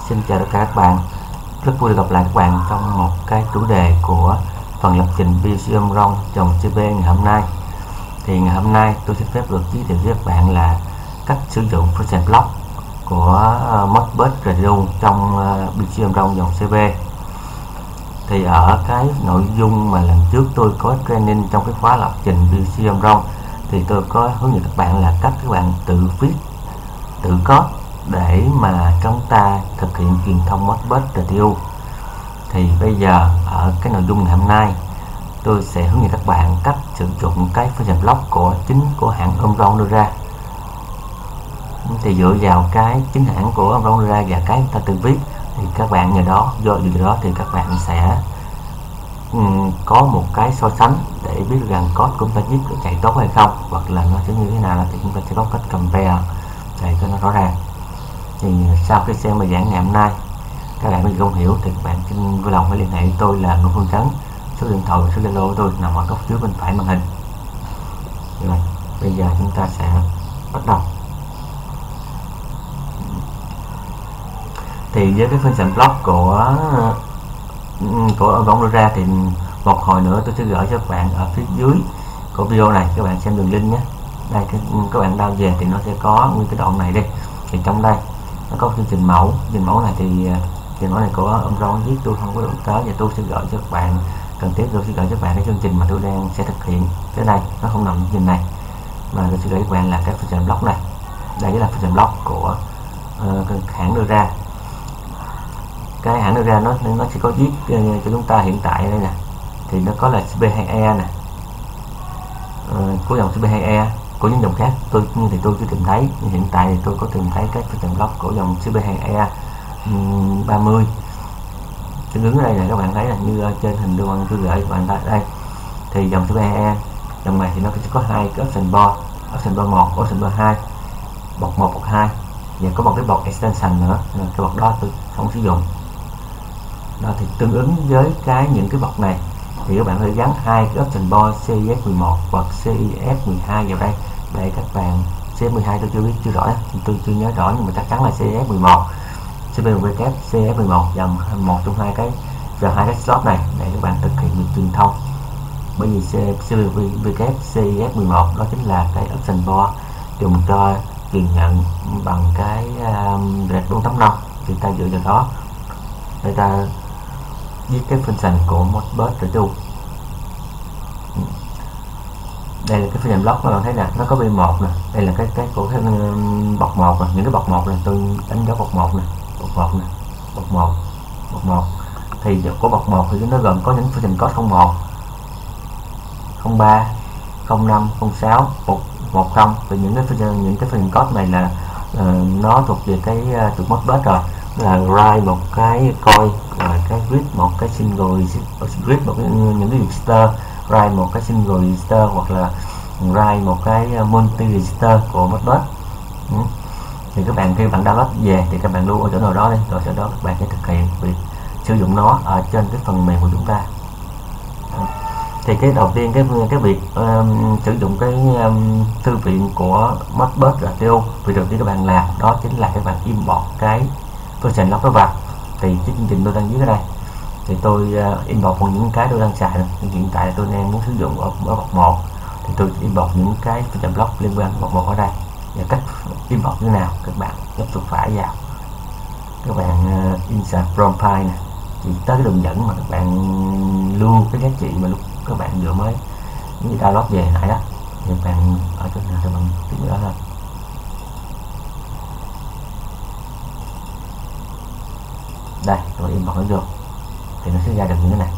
Xin chào tất cả các bạn. Rất vui được gặp lại các bạn trong một cái chủ đề của phần lập trình PCM ROM dòng CP ngày hôm nay. Thì ngày hôm nay tôi xin phép được giới thiệu với các bạn là cách sử dụng function block của Modbus Radio trong PCM ROM dòng CP. Thì ở cái nội dung mà lần trước tôi có training trong cái khóa lập trình PCM ROM thì tôi có hướng dẫn các bạn là cách các bạn tự viết, tự code để mà chúng ta thực hiện truyền thông Modbus Radio. Thì bây giờ ở cái nội dung ngày hôm nay tôi sẽ hướng dẫn các bạn cách sử dụng cái function block của chính của hãng Omron đưa ra. Thì dựa vào cái chính hãng của Omron đưa ra và cái ta tự viết thì các bạn nhờ đó do đó thì các bạn sẽ có một cái so sánh để biết rằng code của chúng ta viết chạy tốt hay không, hoặc là nó sẽ như thế nào, thì chúng ta sẽ có cách compare để cho nó rõ ràng. Thì sau khi xem bài giảng ngày hôm nay các bạn không hiểu thì các bạn xin vui lòng hãy liên hệ với tôi là Ngô Phương Trấn, số điện thoại và số Zalo của tôi nằm ở góc dưới bên phải màn hình. Rồi bây giờ chúng ta sẽ bắt đầu. Thì với cái function block của ông đưa ra thì một hồi nữa tôi sẽ gửi cho các bạn ở phía dưới của video này, các bạn xem đường link nhé. Đây các bạn download về thì nó sẽ có nguyên cái đoạn này đi. Thì trong đây nó có chương trình mẫu này thì chương mẫu này của ông Ron viết, tôi không có đụng tới và tôi sẽ gửi cho các bạn. Cần thiết tôi sẽ gửi cho các bạn cái chương trình mà tôi đang sẽ thực hiện. Cái này nó không nằm trong chương trình này mà tôi sẽ gửi các bạn là cái function block này. Đây là function block của hãng đưa ra. Cái hãng đưa ra nó sẽ có viết cho chúng ta hiện tại đây nè, thì nó có là CP2E nè, của dòng CP2E. Của những dòng khác tôi chưa tìm thấy, nhưng hiện tại thì tôi có tìm thấy cái function block của dòng CP2E 30 tương ứng ở đây này. Các bạn thấy là như trên hình đường tôi gửi các bạn thấy đây, thì dòng CP2E dòng này thì nó sẽ có hai cái option board 1, option board 2, bột 1, bột 2 và có một cái bột extension nữa. Cái bột đó tôi không sử dụng. Đó thì tương ứng với những cái bột này thì các bạn phải gắn hai cái option board CIF11 hoặc CIF12 vào đây để các bạn. CIF12 tôi chưa biết chưa rõ, tôi chưa nhớ rõ, nhưng mà chắc chắn là CIF11, CPWK CIF11 dòng một trong hai cái slot này để các bạn thực hiện việc truyền thông. Bởi vì CPWK CIF11 đó chính là cái option board dùng cho truyền nhận bằng cái RED 4.5. thì ta dựa vào đó để ta viết cái function của Modbus Radio. Đây là cái function block các bạn thấy nè, nó có B1 nè, đây là cái của cái bọc 1 nè. Những cái bọc 1 này tôi đánh dấu bọc 1 nè, bọc 1 thì của bọc 1 thì nó gồm có những function code 01, 03, 05, 06, 10. Thì những cái function code này là nó thuộc về cái thuộc Modbus rồi, là write một cái coin, rồi cái read một cái single read một cái, những cái register, write một cái single register, hoặc là write một cái multi register của Modbus. Thì các bạn khi bạn download về thì các bạn lưu ở chỗ nào đó đi, rồi sau đó các bạn sẽ thực hiện việc sử dụng nó ở trên cái phần mềm của chúng ta. Thì cái đầu tiên cái việc sử dụng cái thư viện của Modbus Radio, việc đầu tiên các bạn làm đó chính là các bạn import cái function block đó vào. Thì cái chương trình tôi đang viết ở đây thì tôi import những cái tôi đang xài này. Hiện tại tôi đang muốn sử dụng ở bậc 1 thì tôi import những cái function block liên quan đến bậc 1 ở đây. Và cách import như thế nào, các bạn nhấp chuột phải vào, các bạn insert from file này, thì tới cái đường dẫn mà các bạn lưu cái giá trị mà lúc các bạn vừa mới download về lại đó, thì các bạn ở chỗ nào các bạn tìm đó thôi. Đây, tôi import nó vô thì nó sẽ ra được như thế này.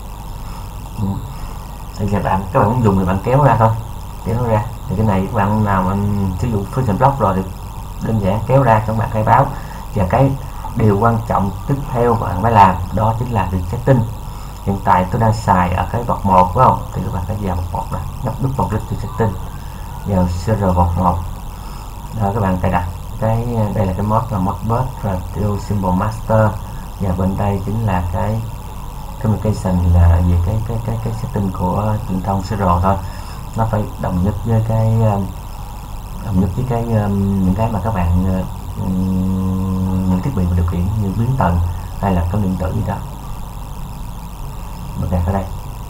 Bây giờ các bạn muốn dùng thì bạn kéo ra thôi, kéo nó ra. Thì cái này các bạn nào mà sử dụng function block rồi thì đơn giản kéo ra cho các bạn khai báo. Và cái điều quan trọng tiếp theo bạn phải làm đó chính là việc setting. Hiện tại tôi đang xài ở cái bậc 1 phải không? Thì các bạn phải vào bậc 1 này, nhấp nút vào click to setting, vào server bậc 1. Đó, các bạn cài đặt cái đây là cái mod là Modbus Radio Symbol Master, và bên đây chính là cái communication, là về cái setting của truyền thông serial thôi. Nó phải đồng nhất với những cái mà các bạn những thiết bị điều khiển như biến tần hay là cân điện tử gì đó. Bật gạt ở đây.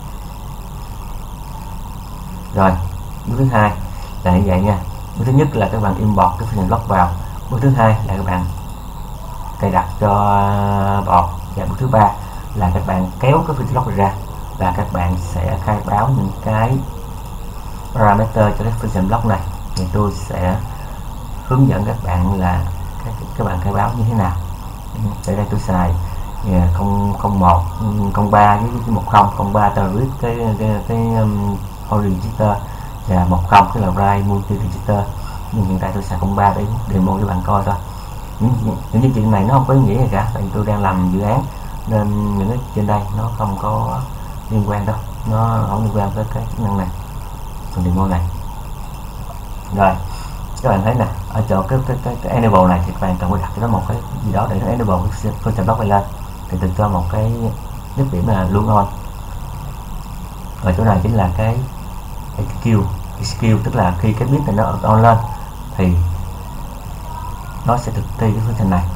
Rồi bước thứ hai là như vậy nha. Bước thứ nhất là các bạn import cái function block vào. Bước thứ hai là các bạn cài đặt cho bọt, và bước thứ ba là các bạn kéo cái function block ra và các bạn sẽ khai báo những cái parameter cho cái function block này. Thì tôi sẽ hướng dẫn các bạn là các bạn khai báo như thế nào. Ở đây tôi xài 001, 03 với 10, 03 tờ read cái origin register và 10 cái là write multi register, nhưng hiện tại tôi xài 03 để demo cho bạn coi thôi. Những chuyện này nó không có ý nghĩa gì cả, tại vì tôi đang làm dự án nên những cái trên đây nó không có liên quan đâu, nó không liên quan tới cái chức năng này, phần demo này. Rồi các bạn thấy nè, ở chỗ cái enable này thì các bạn cần phải đặt cho nó một cái gì đó để nó enable cái function block này lên, thì tôi cho một cái nhắc điểm là luôn on. Ở chỗ này chính là cái execute, tức là khi cái bit này nó on lên thì nó sẽ thực thi cái function này.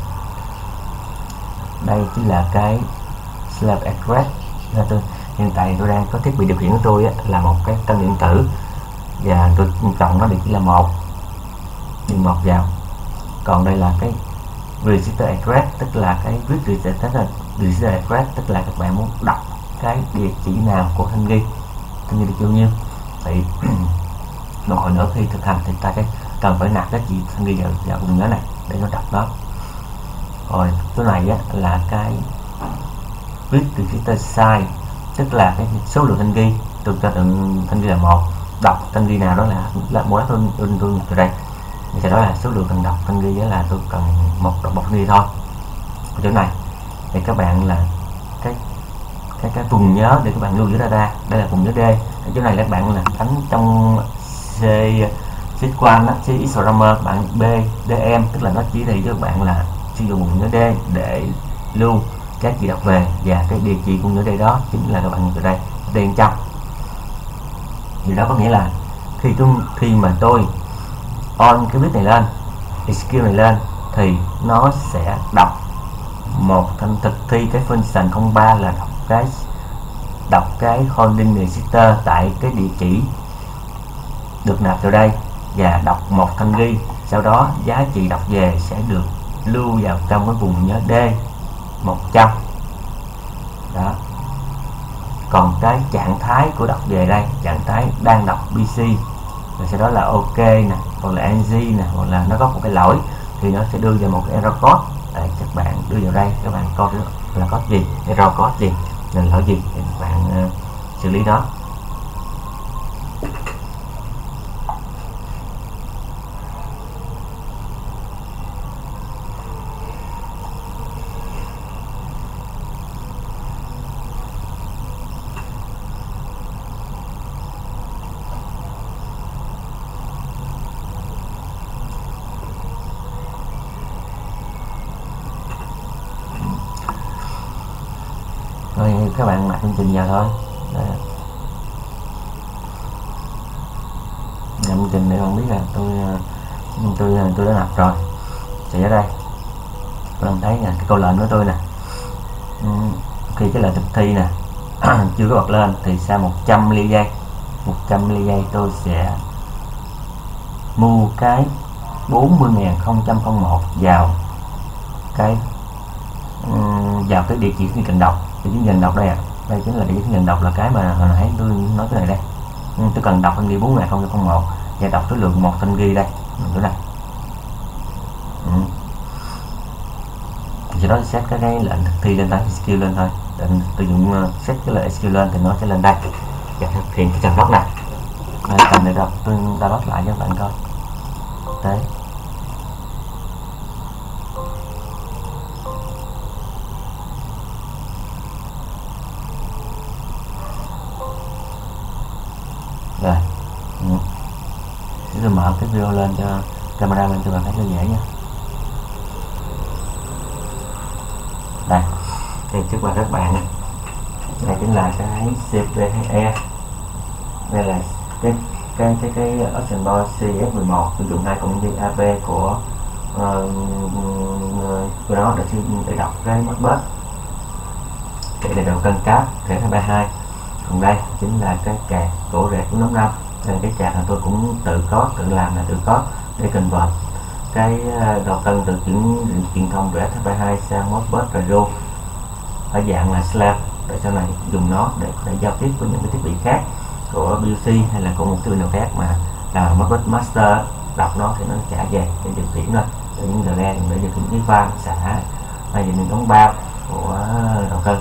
Đây chính là cái slave address. Hiện tại tôi đang có thiết bị điều khiển của tôi là một cái cân điện tử và tôi chọn nó địa chỉ là 1, điền 1 vào. Còn đây là cái register address, tức là cái register address, tức là các bạn muốn đọc cái địa chỉ nào của thanh ghi được bao nhiêu. Thì một hồi nữa khi thực hành thì ta cần phải nạp cái gì thanh ghi vào vùng nhớ này để nó đọc đó. Rồi cái này là cái read register size, tức là cái số lượng thanh ghi. Tôi cho thanh ghi là 1, đọc thanh ghi nào đó là mỗi tôi từ đây. Thì đó là số lượng cần đọc thanh ghi, là tôi cần một thanh ghi thôi. Ở chỗ này thì các bạn là cái vùng nhớ để các bạn lưu giữ data, đây là vùng nhớ D. Ở chỗ này các bạn là đánh trong C1 C programmer bạn BDM, tức là nó chỉ thị cho các bạn là sử dụng vùng nhớ D để lưu các gì đọc về, và cái địa chỉ vùng nhớ D đó chính là các bạn từ đây D bên trong. Điều đó có nghĩa là khi mà tôi on cái bit này lên, execute này lên, thì nó sẽ đọc một thanh thực thi cái function 03 là đọc cái holding register tại cái địa chỉ được nạp vào đây và đọc một thanh ghi. Sau đó giá trị đọc về sẽ được lưu vào trong cái vùng nhớ D 100 đó. Còn cái trạng thái của đọc về đây, trạng thái đang đọc PC, rồi sau đó là OK nè, hoặc là NG nè, hoặc là nó có một cái lỗi thì nó sẽ đưa vào một cái error code để các bạn đưa vào đây, các bạn coi là có gì, error code gì, là lỗi gì để các bạn xử lý đó. Rồi các bạn nạp chương trình vào thôi. Nạp chương trình để không biết là tôi đã nạp rồi. Thì ở đây các bạn thấy nè, cái câu lệnh của tôi nè, khi cái lệnh thực thi nè chưa có bật lên thì sau 100 giây tôi sẽ mua cái 40.001 vào cái địa chỉ khi cần đọc. Địa chỉ cần đọc đây đây chính là địa chỉ cần đọc, là cái mà hồi nãy tôi nói cái này đây. Tôi cần đọc thanh ghi 40.001 và đọc số lượng 1 thanh ghi đây, chỗ này. Thì đó set cái lệnh thực thi lên, tới skill lên thôi. Tôi dùng set cái lệnh skill lên thì nó sẽ lên đây và thực hiện cái trang block này. Cần để đọc tôi download lại cho các bạn coi. Đấy. Rồi. Tôi mở cái video lên cho camera lên cho bạn thấy cho dễ nha. Đây, thì trước mặt các bạn, đây chính là cái CPE, đây là cái option board CF11 sử dụng 2 cộng AP của của đó để đọc cái Modbus để đầu cân cáp rẽ 232. Còn đây chính là cái card cổ rẽ của nhóm 5. Đây là cái card là tôi cũng tự làm là tự có để convert cái đầu cân từ truyền thông rẽ 232 sang Modbus Radio ở dạng là slave, để sau này dùng nó để có thể giao tiếp với những cái thiết bị khác của BUC hay là của một thiết bị nào khác mà là Modbus Master đọc nó thì nó trả về để điều khiển thôi, để những delay để điều khiển cái van xả hay những đóng bao của đầu cân.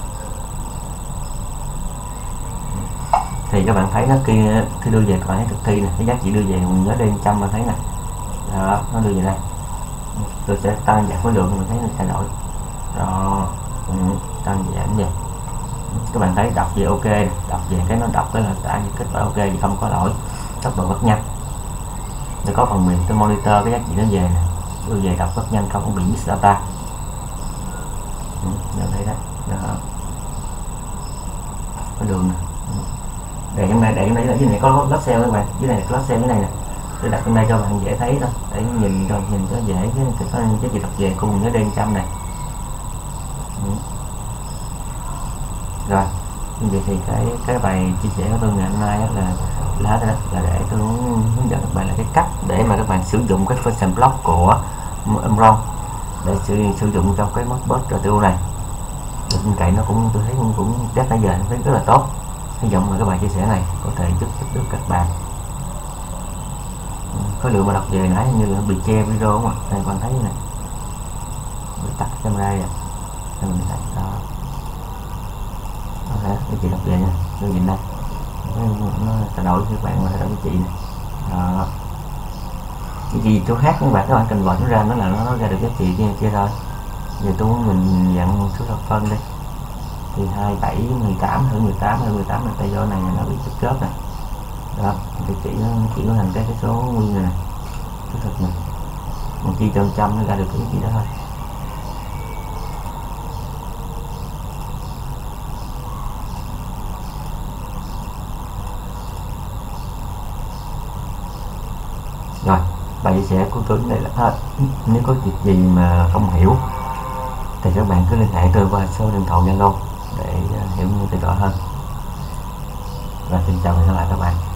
Thì các bạn thấy nó khi đưa về, các bạn thấy thực thi này, cái giá trị đưa về mình nhớ đây 100 bạn thấy này, đó, nó đưa về đây. Tôi sẽ tăng giảm khối lượng, mình thấy nó thay đổi đó, tăng giảm về. Các bạn thấy đọc về ok, đọc về cái nó đọc cái là đã kết quả ok thì không có lỗi, tốc độ rất nhanh. Để có phần mềm tôi monitor cái giá trị nó về nè, đưa về đọc rất nhanh, không có bị miss data. Bạn thấy đấy, đó, có đường nè. Để trong này là dưới này có lót cell các bạn, dưới này là lót cell, cái này nè, tôi đặt bên đây cho bạn dễ thấy thôi, để nhìn cho dễ cái giá trị đọc về cùng với đen 100 này. Rồi như vậy thì cái bài chia sẻ của tôi ngày hôm nay là để tôi hướng dẫn các bạn là cái cách để mà các bạn sử dụng cái function block của Omron để sử dụng trong cái Modbus RTU này. Bên cạnh nó cũng tôi thấy cũng test nãy giờ thấy rất là tốt. Hy vọng là các bài chia sẻ này có thể giúp được các bạn. Khối lượng mà đọc về nãy như là bị che video đúng không? Đây bạn thấy này, bị tắt camera rồi, đây mình thấy đó. Cái chị đọc về nha, tôi nhìn đây, nó thay đổi các bạn mà thay đổi cái chị này. Đó. Cái gì chỗ khác các bạn cần gọi nó ra, nó là nó ra được cái chị kia thôi. Giờ tôi muốn mình dặn số thập phân đi, thì 27, 18 hơn 18 là tay do này nó bị chớp này. Đó, thì chỉ nó thành cái số nguyên này, số thật này, một chi cho 100 nó ra được cái gì đó thôi. Rồi, bài chia sẻ của tôi đến đây là hết. Nếu có việc gì mà không hiểu thì các bạn cứ liên hệ tôi qua số điện thoại Zalo để hiểu như tôi rõ hơn. Và xin chào và hẹn gặp lại các bạn.